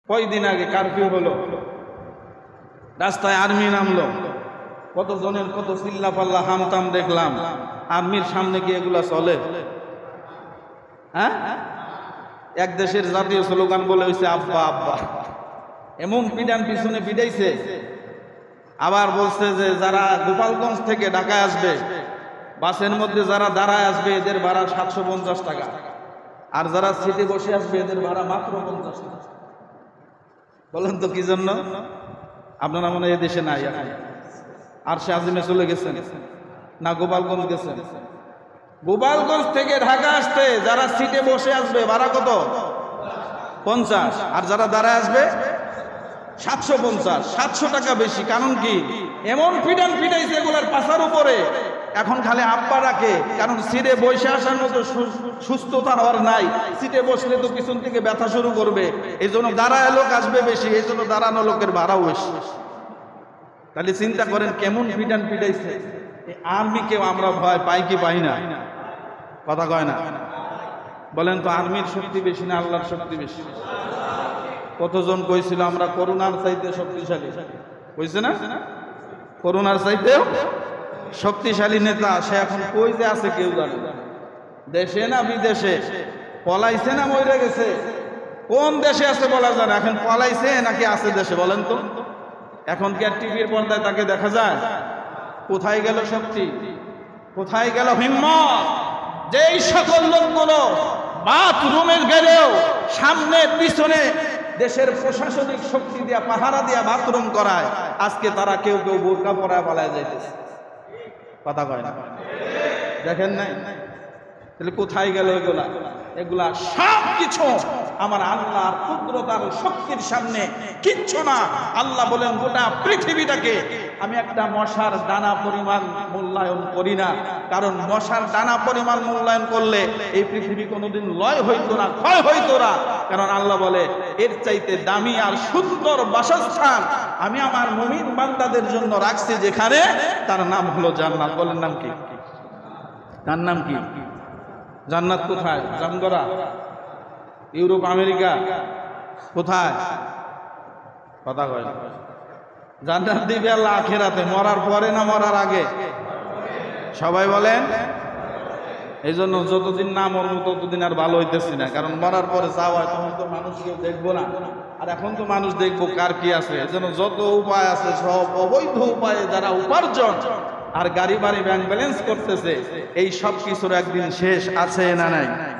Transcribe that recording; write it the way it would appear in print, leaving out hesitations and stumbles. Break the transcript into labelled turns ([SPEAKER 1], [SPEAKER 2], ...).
[SPEAKER 1] কয়দিন আগে কারফিউ হলো, রাস্তায় আর্মি নামলো, কত জনের কত চিল্লা পাল্লা হামতাম দেখলাম। আর্মির সামনে কি এগুলা চলে? হ্যাঁ, এক দেশের জাতীয় স্লোগান বলে হয়েছে আব্বা আব্বা, এমন পিডান পিছনে পিডাইছে। আবার বলছে যে যারা গোপালগঞ্জ থেকে ঢাকায় আসবে, বাসের মধ্যে যারা দাঁড়ায় আসবে এদের ভাড়া 750 টাকা, আর যারা সিটে বসে আসবে এদের ভাড়া মাত্র 50 টাকা। বলেন তো কি জন্য? আপনারা মনে হয় এদেশে নাই, আর সে আজিমে চলে গেছেন না গোপালগঞ্জ গেছেন? গোপালগঞ্জ থেকে ঢাকা আসতে যারা সিটে বসে আসবে ভাড়া কত? 50, আর যারা দাঁড়ায় আসবে 750, 700 টাকা বেশি। কারণ কি? এমন পিডান পিডাইছে এগুলার পাশার উপরে, এখন খালি আব্বা ডাকে। কারণ সিটে বসে আসার মতো সুস্থতা হওয়ার নাই, সিটে বসলে তো পিছন থেকে ব্যথা শুরু করবে। এই জন্য দাঁড়ায় লোক আসবে বেশি, এই জন্য দাঁড়ানো লোকের ভাড়াও বেশি। তাহলে চিন্তা করেন কেমন পিডান পিডাইছে। আর্মিকেও আমরা ভয় পাই কি পাই না? কথা কয় না? বলেন তো আর্মির শক্তি বেশি না আল্লাহর শক্তি বেশি? কতজন কইছিল আমরা করোনার চাইতে শক্তিশালী, কইছে না? করোনার চাইতেও শক্তিশালী নেতা, সে এখন কই যে আছে কেউ জানে না। দেশে না বিদেশে, পলাইছে না মরে গেছে? কোন দেশে আছে বলা যায় না। এখন পলাইছে নাকি আছে দেশে বলেন তো? এখন কি আর টিভির পর্দায় তাকে দেখা যায়? কোথায় গেল শক্তি? কোথায় গেল হিম্মত? যেই সকল লোকগুলো বাথরুমে গেলেও সামনে পিছনে দেশের প্রশাসনিক শক্তি দিয়া পাহারা দিয়া বাথরুম করায়, আজকে তারা কেউ কেউ বোরকা পরায় পালায় যাইতেছে। কথা কয় না? দেখেন নাই? তাহলে কোথায় গেল এগুলা? এগুলা সব কিছু আমার আল্লাহর কুদরতার শক্তির সামনে কিচ্ছু না। আল্লাহ বলেন গোটা পৃথিবীটাকে আমি একটা মশার দানা পরিমাণ মূল্যায়ন করি না। কারণ মশার দানা পরিমাণ মূল্যায়ন করলে এই পৃথিবী কোনোদিন লয় হইতো না, ক্ষয় হইতো না। কারণ আল্লাহ বলে এর চাইতে দামি আর সুন্দর বাসস্থান আমি আমার মুমিন বান্দাদের জন্য রাখছি, যেখানে তার নাম হলো জান্নাত। বলেন নাম কি? তার নাম কি? জান্নাত কোথায়? Jamgara, Europe, America? কোথায়? কথা কয় না। জান্নাত দিবে আল্লাহ আখিরাতে, মরার পরে না মরার আগে? সবাই বলেন। এই জন্য যতদিন না মরবো ততদিন আর ভালো হইতেছি না। কারণ মরার পরে যা হয় তখন তো মানুষ কেউ দেখবো না, আর এখন তো মানুষ দেখবো কার কি আছে। এই জন্য যত উপায় আছে সব অবৈধ উপায়ে যারা উপার্জন আর গাড়ি বাড়ি ব্যাংক ব্যালেন্স করতেছে, এই সব কিছুর একদিন শেষ আছে না নাই?